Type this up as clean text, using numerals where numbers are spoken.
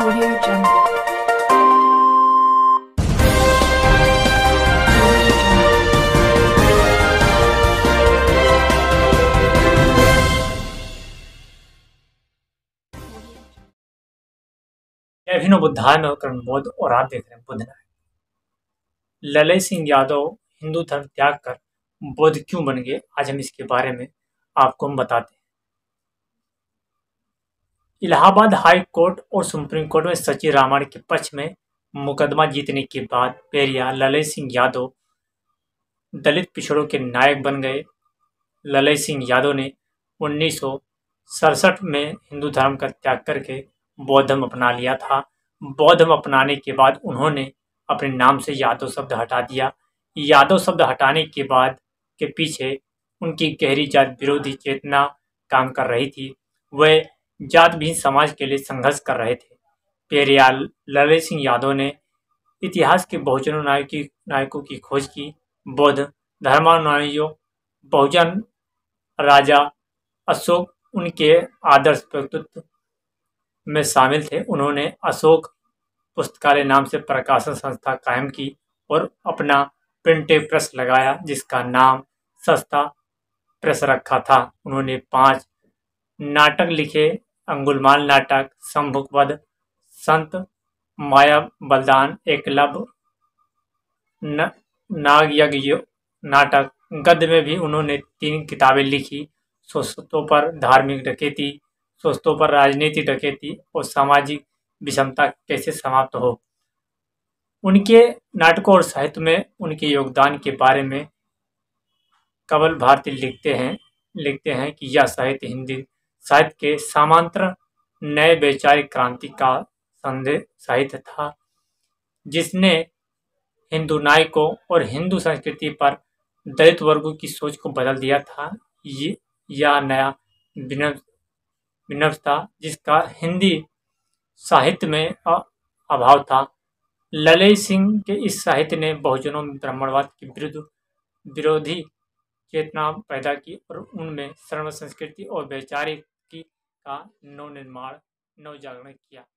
Audio Jungle. अभिनव बुद्धाय में कर्ण बोध और आप देख रहे हैं बुद्ध नारायण। ललय सिंह यादव हिंदू धर्म त्याग कर बौद्ध क्यों बन गए, आज हम इसके बारे में आपको हम बताते हैं। इलाहाबाद हाई कोर्ट और सुप्रीम कोर्ट में सची रामायण के पक्ष में मुकदमा जीतने के बाद पेरियार ललय सिंह यादव दलित पिछड़ों के नायक बन गए। ललय सिंह यादव ने 1967 में हिंदू धर्म का त्याग करके बौद्ध धर्म अपना लिया था। बौद्ध धर्म अपनाने के बाद उन्होंने अपने नाम से यादव शब्द हटा दिया। यादव शब्द हटाने के बाद के पीछे उनकी गहरी जात विरोधी चेतना काम कर रही थी। वह जात विहीन समाज के लिए संघर्ष कर रहे थे। पेरियार ललय सिंह यादव ने इतिहास के बहुजनों नायकों की खोज की। बौद्ध धर्मानुयायियों बहुजन राजा अशोक उनके आदर्श व्यक्तित्व में शामिल थे। उन्होंने अशोक पुस्तकालय नाम से प्रकाशन संस्था कायम की और अपना प्रिंटिंग प्रेस लगाया, जिसका नाम सस्ता प्रेस रखा था। उन्होंने 5 नाटक लिखे: अंगुलमाल नाटक, शंभुक वध, संत माया बलिदान, एकलव्य, नागयज्ञ नाटक। गद्य में भी उन्होंने 3 किताबें लिखी: शोषितों पर धार्मिक डकैती, शोषितों पर राजनीति डकैती और सामाजिक विषमता कैसे समाप्त हो। उनके नाटकों और साहित्य में उनके योगदान के बारे में कमल भारती लिखते हैं कि यह साहित्य हिंदी साहित्य के समांतर नए वैचारिक क्रांति का संदेश साहित्य था, जिसने हिंदू नायकों और हिंदू संस्कृति पर दलित वर्गों की सोच को बदल दिया था। यह नया विनम्र था जिसका हिंदी साहित्य में अभाव था। ललय सिंह के इस साहित्य ने बहुजनों में ब्राह्मणवाद की विरोधी चेतना पैदा की और उनमें श्रम संस्कृति और वैचारिक का नवजागरण किया।